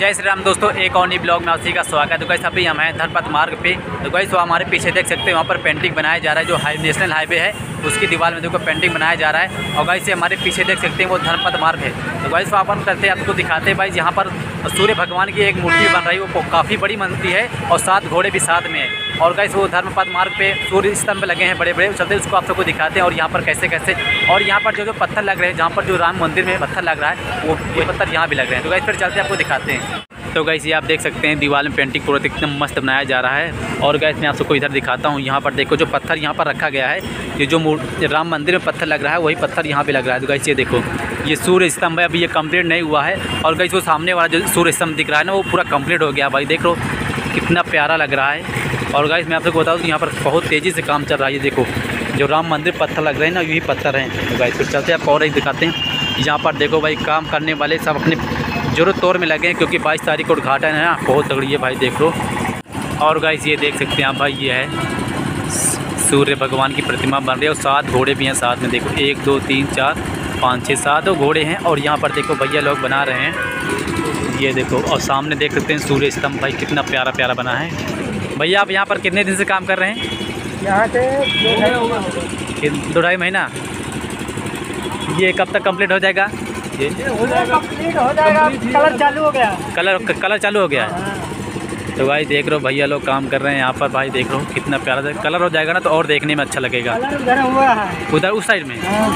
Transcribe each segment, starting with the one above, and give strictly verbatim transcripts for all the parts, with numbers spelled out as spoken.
जय श्री राम दोस्तों, एक और नई ब्लॉग में आप सभी का स्वागत है। तो गाइस अभी हम हैं धर्मपथ मार्ग पे। तो गाइस वो हमारे पीछे देख सकते हैं, वहाँ पर पेंटिंग बनाया जा रहा है। जो हाई नेशनल हाईवे है उसकी दीवार में देखो पेंटिंग बनाया जा रहा है। और गाइस ये हमारे पीछे देख सकते हैं वो धर्मपथ मार्ग है। तो गाइस वहाँ पर करते हैं, आपको दिखाते हैं भाई, यहाँ पर सूर्य भगवान की एक मूर्ति बन रही है। वो काफ़ी बड़ी मूर्ति है और सात घोड़े भी साथ में है। और गाइस वो धर्मपथ मार्ग पे सूर्य स्तंभ लगे हैं बड़े बड़े, चलते उसको आप सबको दिखाते हैं। और यहाँ पर कैसे कैसे और यहाँ पर जो जो पत्थर लग रहे हैं, जहाँ पर जो राम मंदिर में पत्थर लग रहा है वो ये पत्थर यहाँ भी लग रहे हैं। तो गाइस फिर चलते आपको दिखाते हैं। तो गाइस ये आप देख सकते हैं दीवार में पेंटिंग पूरा एकदम मस्त बनाया जा रहा है। और गाइस मैं आप सबको इधर दिखाता हूँ, यहाँ पर देखो जो पत्थर यहाँ पर रखा गया है, ये जो राम मंदिर में पत्थर लग रहा है वही पत्थर यहाँ पे लग रहा है। तो गाइस ये देखो, ये सूर्य स्तंभ है, अभी ये कंप्लीट नहीं हुआ है। और गाइस वो सामने वाला जो सूर्य स्तंभ दिख रहा है ना, वो पूरा कंप्लीट हो गया भाई, देख लो कितना प्यारा लग रहा है। और गाइस मैं आप सबको बताऊँ तो यहाँ पर बहुत तेज़ी से काम चल रहा है। ये देखो जो राम मंदिर पत्थर लग रहे हैं ना, यही पत्थर हैं। तो गाइस फिर चलते हैं आपको और एक दिखाते हैं। यहाँ पर देखो भाई, काम करने वाले सब अपने ज़रूरत तौर में लगे हैं, क्योंकि बाईस तारीख को उद्घाटन है ना, बहुत तगड़ी है भाई, देख लो। और गाइस ये देख सकते हैं आप भाई, ये है सूर्य भगवान की प्रतिमा बन रही है। और सात घोड़े भी हैं साथ में, देखो एक दो तीन चार पाँच छः सात घोड़े हैं। और यहाँ पर देखो भैया लोग बना रहे हैं, ये देखो। और सामने देख सकते हैं सूर्य स्तंभ भाई, कितना प्यारा प्यारा बना है। भैया आप यहाँ पर कितने दिन से काम कर रहे हैं? यहाँ से दो ढाई महीना। ये कब तक कंप्लीट हो जाएगा? ये हो जाएगा, कंप्लीट हो जाएगा। कलर चालू हो गया, कलर कलर चालू हो गया है। तो भाई देख लो भैया लोग काम कर रहे हैं यहाँ पर भाई, देख लो कितना प्यारा कलर हो जाएगा ना, तो और देखने में अच्छा लगेगा। कलर उधर हुआ है, उधर उस साइड में।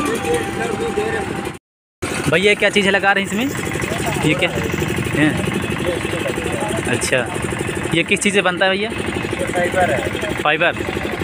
भैया क्या चीज़ लगा रहे हैं इसमें? ये क्या है? अच्छा, ये किस चीज़ से बनता है भैया? फाइबर है, फाइबर।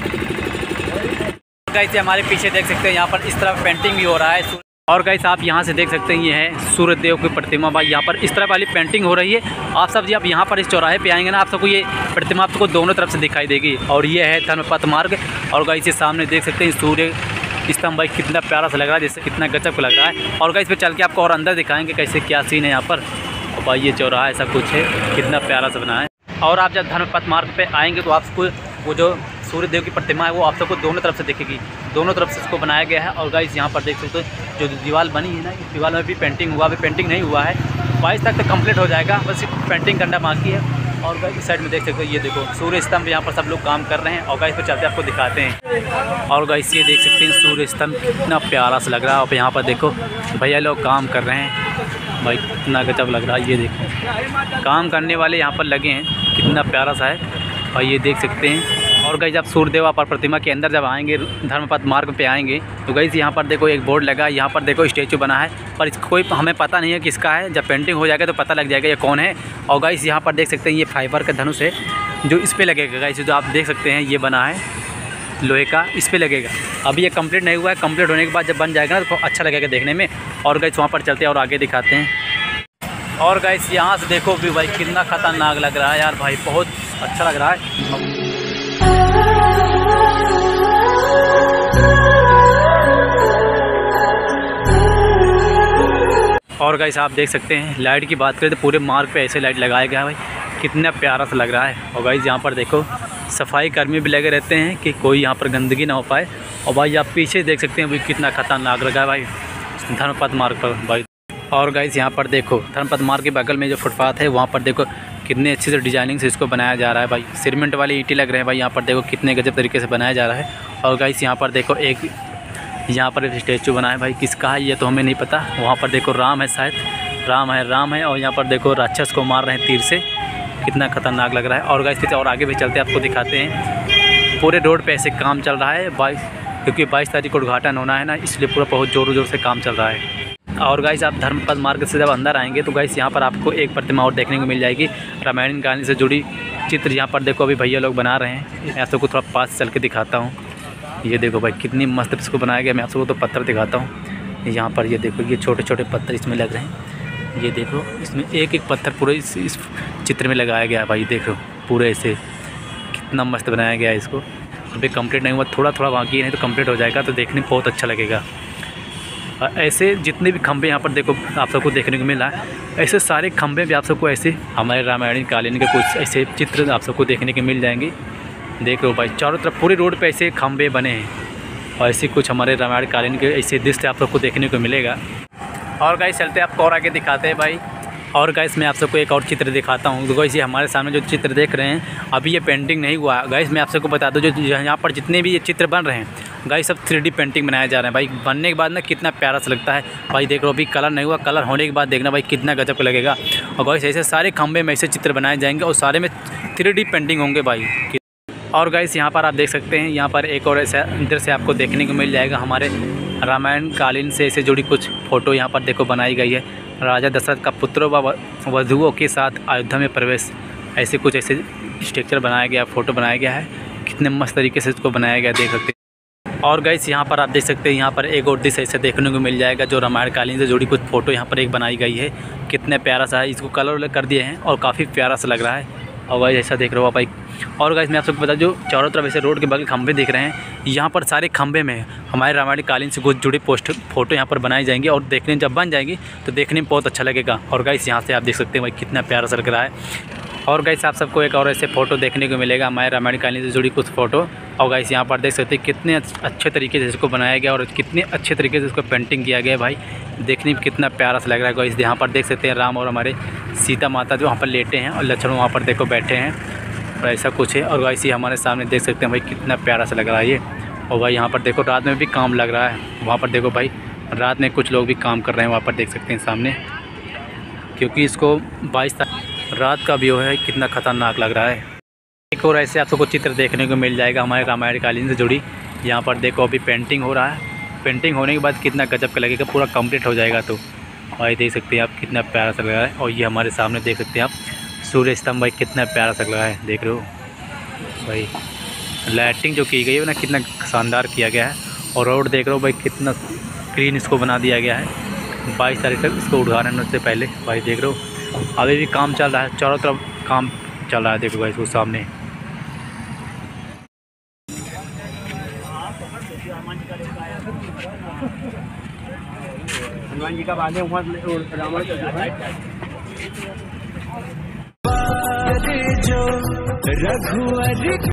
गाइस हमारे पीछे देख सकते हैं, यहाँ पर इस तरफ पेंटिंग भी हो रहा है। और गाइस आप यहाँ से देख सकते हैं, ये है सूर्य देव की प्रतिमा भाई, यहाँ पर इस तरफ वाली पेंटिंग हो रही है। आप सब जी आप यहाँ पर इस चौराहे पे आएंगे ना, आप सबको ये प्रतिमा आपको दोनों तरफ से दिखाई देगी। और ये है धर्मपथ मार्ग। और गाइस ये सामने देख सकते हैं सूर्य स्तंभ भाई, कितना प्यारा सा लग रहा है, जैसे कितना गजब को लग रहा है। और गाइस पे चल के आपको और अंदर दिखाएंगे कैसे क्या सीन है यहाँ पर। और भाई ये चौराहा ऐसा कुछ है, कितना प्यारा सा बना है। और आप जब धर्मपथ मार्ग पे आएंगे तो आपको वो जो सूर्य देव की प्रतिमा है वो आप सबको दोनों तरफ से दिखेगी, दोनों तरफ से इसको बनाया गया है। और गाइस यहाँ पर देख सकते हो जो दीवार बनी है ना, इस दीवार में भी पेंटिंग हुआ, अभी पेंटिंग नहीं हुआ है, बाईस तक तो कंप्लीट हो जाएगा, बस पेंटिंग करना बाकी है। और गाइस इस साइड में देख सकते हो, ये देखो सूर्य स्तंभ, यहाँ पर सब लोग काम कर रहे हैं। और गाइस पर चलते आपको दिखाते हैं। और गाइस ये देख सकते हैं सूर्य स्तंभ कितना प्यारा सा लग रहा है। और यहाँ पर देखो भैया लोग काम कर रहे हैं भाई, कितना गजब लग रहा है। ये देखो काम करने वाले यहाँ पर लगे हैं, कितना प्यारा सा है और ये देख सकते हैं। और गाइस जब सूर्यदेव पर प्रतिमा के अंदर जब आएंगे, धर्मपथ मार्ग पे आएंगे, तो गाइस यहाँ पर देखो एक बोर्ड लगा है, यहाँ पर देखो स्टैचू बना है, पर इसको कोई हमें पता नहीं है किसका है। जब पेंटिंग हो जाएगा तो पता लग जाएगा ये कौन है। और गाइस यहाँ पर देख सकते हैं, ये फाइबर का धनुष है जो इस पर लगेगा। गाइस जो आप देख सकते हैं ये बना है लोहे का, इस पर लगेगा। अभी ये कंप्लीट नहीं हुआ है, कंप्लीट होने के बाद जब बन जाएगा ना तो अच्छा लगेगा देखने में। और गाइस वहाँ पर चलते हैं और आगे दिखाते हैं। और गाइस यहाँ से देखो भी भाई, कितना खतरनाक लग रहा है यार भाई, बहुत अच्छा लग रहा है। और गाइस आप देख सकते हैं, लाइट की बात करें तो पूरे मार्ग पे ऐसे लाइट लगाया गया है भाई, कितना प्यारा सा लग रहा है। और गाइस यहाँ पर देखो सफाई कर्मी भी लगे रहते हैं कि कोई यहाँ पर गंदगी ना हो पाए। और भाई आप पीछे देख सकते हैं भाई, कितना खतरनाक लगा है भाई धर्मपथ मार्ग पर भाई। और गाइस यहाँ पर देखो धर्मपथ मार्ग के बगल में जो फुटपाथ है, वहाँ पर देखो कितने अच्छे से डिजाइनिंग से इसको बनाया जा रहा है भाई। सीमेंट वाली ईंटें लग रहे हैं भाई, यहाँ पर देखो कितने गजब तरीके से बनाया जा रहा है। और गाइस यहाँ पर देखो एक यहाँ पर एक स्टैचू बना है भाई, किसका है ये तो हमें नहीं पता। वहाँ पर देखो राम है, शायद राम है राम है और यहाँ पर देखो राक्षस को मार रहे हैं तीर से, कितना खतरनाक लग रहा है। और गाइस और आगे भी चलते आपको दिखाते हैं। पूरे रोड पे ऐसे काम चल रहा है बाईस, क्योंकि बाईस तारीख को उद्घाटन होना है ना, इसलिए पूरा बहुत ज़ोरों ज़ोर से काम चल रहा है। और गाइस आप धर्मपथ मार्ग से जब अंदर आएंगे तो गाइस यहाँ पर आपको एक प्रतिमा और देखने को मिल जाएगी, रामायण कहानी से जुड़ी चित्र। यहाँ पर देखो अभी भैया लोग बना रहे हैं, मैं आप सबको थोड़ा पास चल के दिखाता हूँ। ये देखो भाई कितनी मस्त इसको बनाया गया, मैं आप सबको तो पत्थर दिखाता हूँ। यहाँ पर ये देखो, ये छोटे छोटे पत्थर इसमें लग रहे हैं, ये देखो इसमें एक एक पत्थर पूरे इस, इस चित्र में लगाया गया है भाई, देखो पूरे ऐसे कितना मस्त बनाया गया है। इसको अभी कंप्लीट नहीं हुआ, थोड़ा थोड़ा बाकी है, नहीं तो कंप्लीट हो जाएगा तो देखने में बहुत अच्छा लगेगा। ऐसे जितने भी खंभे यहाँ पर देखो आप सबको देखने को मिला है, ऐसे सारे खंभे भी आप सबको ऐसे हमारे रामायण कालीन के कुछ ऐसे चित्र आप सबको देखने के मिल जाएंगे। देख लो भाई चारों तरफ पूरे रोड पे ऐसे खंभे बने हैं और ऐसे कुछ हमारे रामायण कालीन के ऐसे दृश्य आप सबको देखने को मिलेगा। और गाइस चलते आपको और आगे दिखाते हैं भाई। और गाइस मैं आप सबको एक और चित्र दिखाता हूँ। गाइस ये हमारे सामने जो चित्र देख रहे हैं अभी ये पेंटिंग नहीं हुआ। गाइस मैं आप सबको बता दूँ, जो यहाँ पर जितने भी ये चित्र बन रहे हैं गाइस सब थ्री डी पेंटिंग बनाए जा रहे हैं भाई। बनने के बाद ना कितना प्यारा सा लगता है भाई। देख लो अभी कलर नहीं हुआ, कलर होने के बाद देखना भाई कितना गजब का लगेगा। और गाइस ऐसे सारे खंभे में ऐसे चित्र बनाए जाएंगे और सारे में थ्री डी पेंटिंग होंगे भाई। और गाइस यहाँ पर आप देख सकते हैं, यहाँ पर एक और ऐसा इधर से आपको देखने को मिल जाएगा हमारे रामायण कालीन से ऐसे जुड़ी कुछ फ़ोटो यहाँ पर देखो बनाई गई है। राजा दशरथ का पुत्रों व वधुओं के साथ अयोध्या में प्रवेश, ऐसे कुछ ऐसे स्ट्रक्चर बनाया गया, फ़ोटो बनाया गया है। कितने मस्त तरीके से इसको बनाया गया देख सकते हैं। और गाइस यहाँ पर आप देख सकते हैं, यहाँ पर एक और डिश ऐसे देखने को मिल जाएगा जो रामायण कालीन से जुड़ी कुछ फ़ोटो यहाँ पर एक बनाई गई है। कितने प्यारा सा है, इसको कलर वलर कर दिए हैं और काफ़ी प्यारा सा लग रहा है। और गाइस ऐसा देख रहे हो भाई। और गाइस मैं आप सबको बता दूं, जो चारों तरफ ऐसे रोड के बगल खंभे दिख रहे हैं, यहाँ पर सारे खंभे में हमारे रामायण कालीन से कुछ जुड़ी पोस्ट फोटो यहाँ पर बनाई जाएंगी और देखने जब बन जाएंगी तो देखने में बहुत अच्छा लगेगा। और गाइस यहाँ से आप देख सकते हैं भाई कितना प्यारा सा लग रहा है। और गाइस आप सबको एक और ऐसे फ़ोटो देखने को मिलेगा हमारे रामायण कालीन से जुड़ी कुछ फ़ोटो। और गाइस यहाँ पर देख सकते हैं कितने अच्छे तरीके से इसको बनाया गया और कितने अच्छे तरीके से इसको पेंटिंग किया गया भाई। देखने में कितना प्यारा सा लग रहा है। गाइस यहाँ पर देख सकते हैं राम और हमारे सीता माता जो वहाँ पर लेटे हैं और लक्ष्मण वहाँ पर देखो बैठे हैं और ऐसा कुछ है। और गाइस ये हमारे सामने देख सकते हैं भाई कितना प्यारा सा लग रहा है ये। और भाई यहाँ पर देखो रात में भी काम लग रहा है, वहाँ पर देखो भाई रात में कुछ लोग भी काम कर रहे हैं वहाँ पर देख सकते हैं सामने, क्योंकि इसको बाईस रात का व्यू है। कितना खतरनाक लग रहा है। एक और ऐसे आपको चित्र देखने को मिल जाएगा हमारे रामायण कालीन से जुड़ी। यहाँ पर देखो अभी पेंटिंग हो रहा है, पेंटिंग होने के बाद कितना गजब का लगेगा, पूरा कंप्लीट हो जाएगा तो भाई देख सकते हैं आप कितना प्यारा सा लग रहा है। और ये हमारे सामने देख सकते हैं आप सूर्य स्तंभ भाई कितना प्यारा सा लग रहा है, देख रहे हो भाई। लाइटिंग जो की गई है ना कितना शानदार किया गया है। और रोड देख रहे हो भाई कितना क्लीन इसको बना दिया गया है। बाईस तारीख तक इसको उद्घाटन से पहले भाई देख रहे हो अभी भी काम चल रहा है, चारों तरफ काम चल रहा है। देखो भाई इसको सामने हनुमान जी का बांधे हुआ रावण जो रघुवर